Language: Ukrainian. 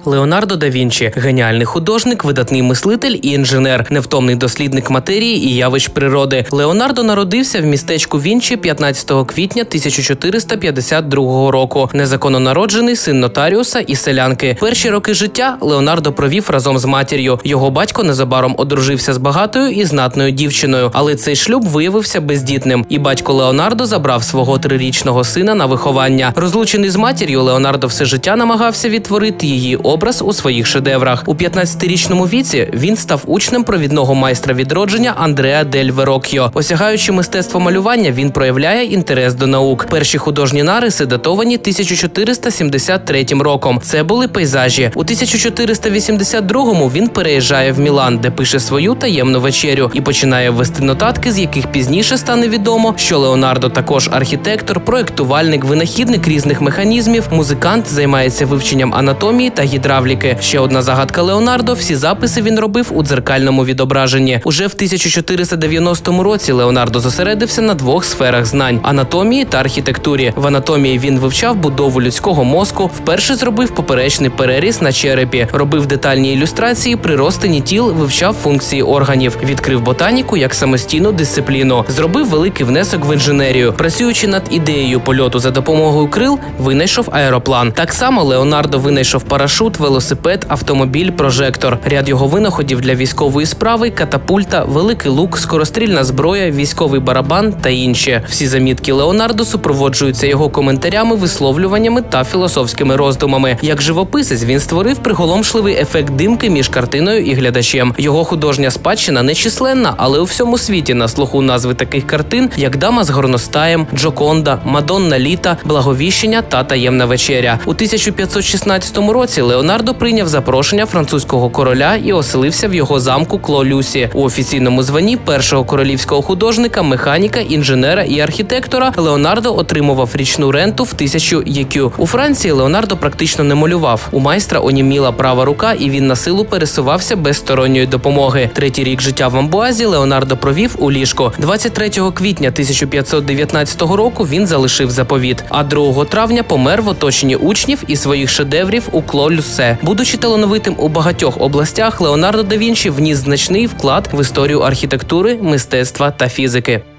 Леонардо да Вінчі – геніальний художник, видатний мислитель і інженер, невтомний дослідник матерії і явищ природи. Леонардо народився в містечку Вінчі 15 квітня 1452 року. Незаконно народжений син нотаріуса і селянки. Перші роки життя Леонардо провів разом з матір'ю. Його батько незабаром одружився з багатою і знатною дівчиною, але цей шлюб виявився бездітним, і батько Леонардо забрав свого 3-річного сина на виховання. Розлучений з матір'ю, Леонардо все життя намагався відтворити її образ у своїх шедеврах. У 15-річному віці він став учнем провідного майстра відродження Андреа дель Вероккьо. Осягаючи мистецтво малювання, він проявляє інтерес до наук. Перші художні нариси датовані 1473 роком. Це були пейзажі. У 1482-му він переїжджає в Мілан, де пише свою таємну вечерю і починає вести нотатки, з яких пізніше стане відомо, що Леонардо також архітектор, проєктувальник, винахідник різних механізмів, музикант, займається вивченням анатомії та гідравліки. Ще одна загадка Леонардо – всі записи він робив у дзеркальному відображенні. Уже в 1490 році Леонардо зосередився на 2 сферах знань – анатомії та архітектурі. В анатомії він вивчав будову людського мозку, вперше зробив поперечний переріз на черепі, робив детальні ілюстрації при розтині тіл, вивчав функції органів, відкрив ботаніку як самостійну дисципліну, зробив великий внесок в інженерію. Працюючи над ідеєю польоту за допомогою крил, винайшов аероплан. Так само Леонардо винайшов парашут, велосипед, автомобіль, прожектор. Ряд його винаходів для військової справи – катапульта, великий лук, скорострільна зброя, військовий барабан та інші. Всі замітки Леонардо супроводжуються його коментарями, висловлюваннями та філософськими роздумами. Як живописець він створив приголомшливий ефект димки між картиною і глядачем. Його художня спадщина нечисленна, але у всьому світі на слуху назви таких картин, як «Дама з горностаєм», «Джоконда», «Мадонна літа», «Благовіщення» та «Таємна вечеря». У 1516 році Леонардо прийняв запрошення французького короля і оселився в його замку Кло-Люсі. У офіційному званні першого королівського художника, механіка, інженера і архітектора Леонардо отримував річну ренту в 1000 єкю. У Франції Леонардо практично не малював. У майстра оніміла права рука, і він на силу пересувався без сторонньої допомоги. 3-й рік життя в Амбуазі Леонардо провів у ліжку. 23 квітня 1519 року він залишив заповіт, а 2 травня помер в оточенні учнів і своїх шедеврів у Кло-Люсе. Будучи талановитим у багатьох областях, Леонардо да Вінчі вніс значний вклад в історію архітектури, мистецтва та фізики.